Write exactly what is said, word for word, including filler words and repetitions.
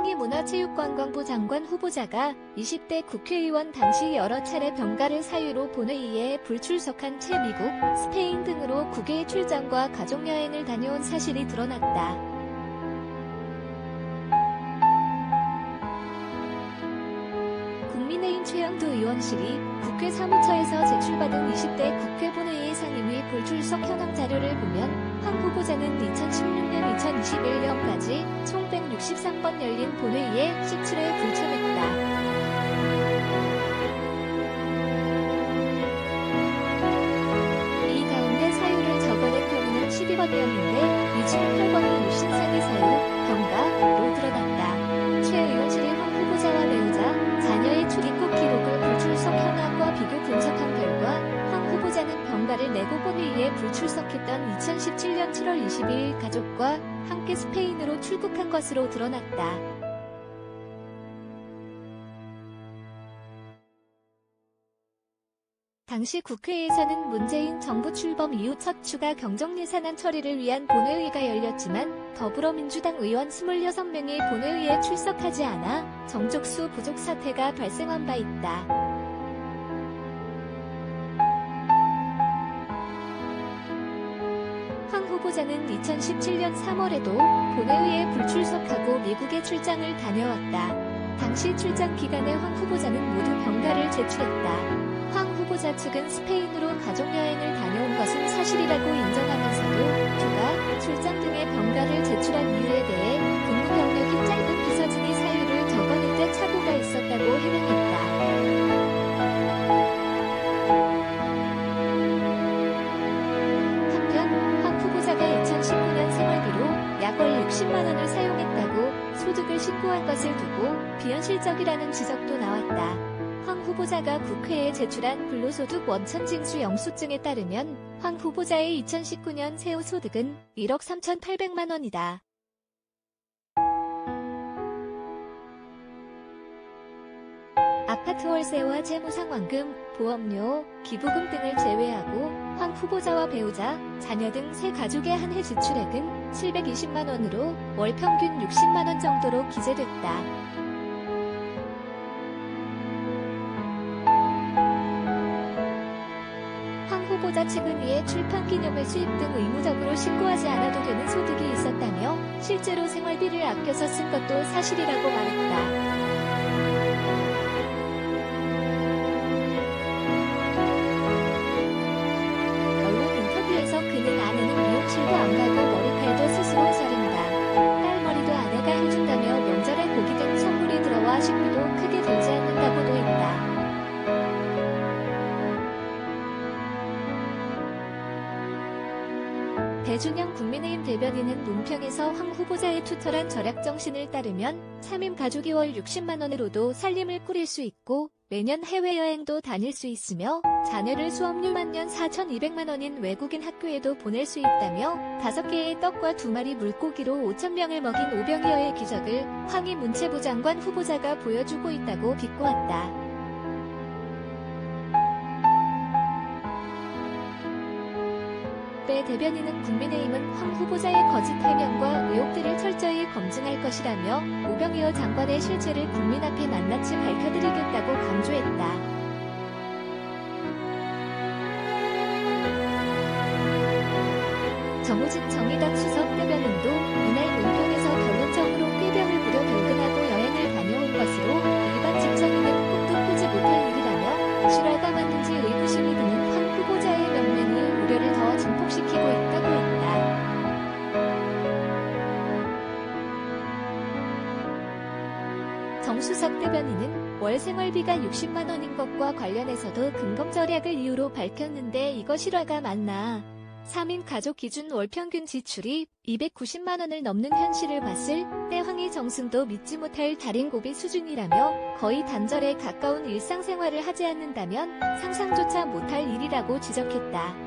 황희 문화체육관광부 장관 후보자가 이십 대 국회의원 당시 여러 차례 병가를 사유로 본회의에 불출석한 채 미국, 스페인 등으로 국외 출장과 가족여행을 다녀온 사실이 드러났다. 국민의힘 최영두 의원실이 국회 사무처에서 제출받은 이십 대 국회 본회의 상임위 불출석 현황 자료를 보면 황 후보자는 이천십육 년 이천이십일 년까지 총 백육십삼 번 열린 본회의에 식출에 불참했다. 이 가운데 사유를 적어낸 경우는 십이 번이었는데 이 중 팔 번이 유신상의 사유, 병가로 드러났다. 최 의원실이 황 후보자와 배우자, 자녀의 출입국 기록을 불출석 현황과 비교 분석한 결과 황 후보자는 병가를 내고 본회의에 불출석했던 이천십칠 년 칠월 이십이일 가족과 함께 스페인으로 출국한 것으로 드러났다. 당시 국회에서는 문재인 정부 출범 이후 첫 추가 경정예산안 처리를 위한 본회의가 열렸지만 더불어민주당 의원 이십육 명이 본회의에 출석하지 않아 정족수 부족 사태가 발생한 바 있다. 황 후보자는 이천십칠 년 삼월에도 본회의에 불출석하고 미국에 출장을 다녀왔다. 당시 출장 기간에 황 후보자는 모두 병가를 제출했다. 황 후보자 측은 스페인으로 가족여행을 다녀온 것은 사실이라고 인정하면서도 휴가, 출장 등의 병가를 제출한 이유에 대해 근무 경력이 짧은 비서진이 사유를 적어낼 때 착오가 있었다고 해명했다. 한편 황 후보자가 이천십구 년 생활비로 약 월 육십만 원을 사용했다고 소득을 신고한 것을 두고 비현실적이라는 지적도 나왔다. 황 후보자가 국회에 제출한 근로소득 원천징수 영수증에 따르면 황 후보자의 이천십구 년 세후 소득은 일억 삼천팔백만 원이다. 아파트 월세와 재무상환금, 보험료, 기부금 등을 제외하고 황 후보자와 배우자, 자녀 등 세 가족의 한 해 지출액은 칠백이십만 원으로 월 평균 육십만 원 정도로 기재됐다. 후보자 측은 이에 출판기념회 수입 등 의무적으로 신고하지 않아도 되는 소득이 있었다며 실제로 생활비를 아껴서 쓴 것도 사실이라고 말했다. 언론 인터뷰에서 그는 아내는 미용실도 안 가고 머리칼도 스스로 자른다. 딸머리도 아내가 해준다며 명절에 고기 등 선물이 들어와 식비도 크게 들지 않는다고도 했다. 배준영 국민의힘 대변인은 논평에서 황 후보자의 투철한 절약정신을 따르면 삼인 가족이 월 육십만 원으로도 살림을 꾸릴 수 있고 매년 해외여행도 다닐 수 있으며 자녀를 수업료 만년 사천이백만 원인 외국인 학교에도 보낼 수 있다며 다섯 개의 떡과 두 마리 물고기로 오천 명을 먹인 오병이어의 기적을 황희 문체부 장관 후보자가 보여주고 있다고 비꼬았다. 배 대변인은 국민의힘은 황 후보자의 거짓 해명과 의혹들을 철저히 검증할 것이라며 오병이어 장관의 실체를 국민 앞에 낱낱이 밝혀드리겠다고 강조했다. 정우진 정의당 수석 대변인도 이날 논평에서 결론적으로 꾀병을 부려 결근하고 여행을 다녀온 것으로 일반 직장인은 꿈도 꾸지 못할 일이라며 실화가 맞는지 의구심이 드는 황 후보자의 명명이 우려를 더 증폭시키고 있다고 했다. 정수석 대변인은 월 생활비가 육십만 원인 것과 관련해서도 근검 절약을 이유로 밝혔는데 이거 실화가 맞나? 삼인 가족 기준 월 평균 지출이 이백구십만 원을 넘는 현실을 봤을 때 황희 정승도 믿지 못할 달인 고비 수준이라며 거의 단절에 가까운 일상생활을 하지 않는다면 상상조차 못할 일이라고 지적했다.